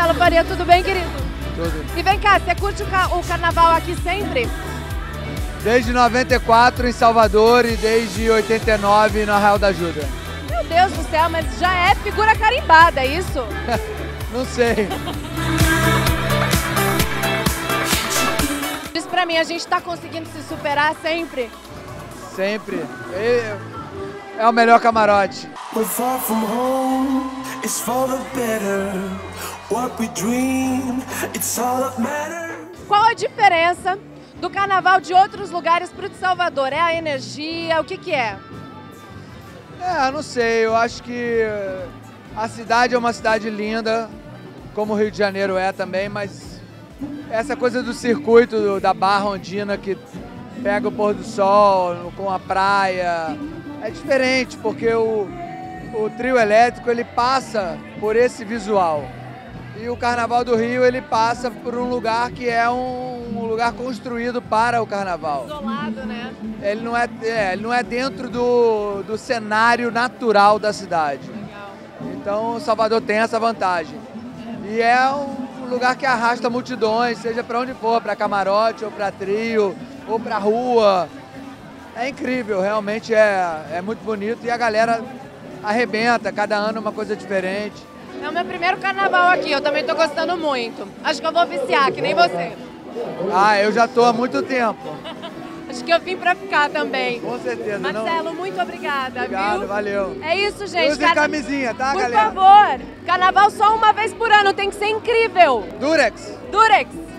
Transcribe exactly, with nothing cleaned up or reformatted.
Marcelo Faria, tudo bem, querido? Tudo. E vem cá, você curte o, ca o carnaval aqui sempre? Desde noventa e quatro em Salvador e desde oitenta e nove no Arraial da Ajuda. Meu Deus do céu, mas já é figura carimbada, é isso? Não sei. Diz pra mim, a gente tá conseguindo se superar sempre? Sempre. É, é o melhor camarote. We're far from home, it's for the better. What we dream, it's all that matters. Qual a diferença do carnaval de outros lugares pro de Salvador? É a energia? O que que é? É, não sei. Eu acho que a cidade é uma cidade linda, como o Rio de Janeiro é também, mas essa coisa do circuito do, da Barra Ondina que pega o pôr do sol com a praia é diferente, porque o, o trio elétrico ele passa por esse visual. E o Carnaval do Rio ele passa por um lugar que é um, um lugar construído para o carnaval. Isolado, né? Ele não é, é, ele não é dentro do, do cenário natural da cidade. Legal. Então Salvador tem essa vantagem. E é um lugar que arrasta multidões, seja para onde for, para camarote, ou para trio, ou para rua. É incrível, realmente é, é muito bonito e a galera arrebenta, cada ano uma coisa diferente. É o meu primeiro carnaval aqui, eu também tô gostando muito. Acho que eu vou viciar, que nem você. Ah, eu já tô há muito tempo. Acho que eu vim pra ficar também. Com certeza. Marcelo, não... muito obrigada, Obrigado, viu? valeu. É isso, gente. Usem Carna- camisinha, tá, Por galera? favor, carnaval só uma vez por ano, tem que ser incrível. Durex. Durex.